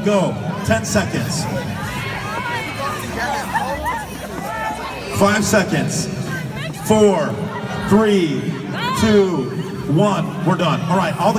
go. 10 seconds. 5 seconds. 4, 3, 2, 1. We're done. All right. All the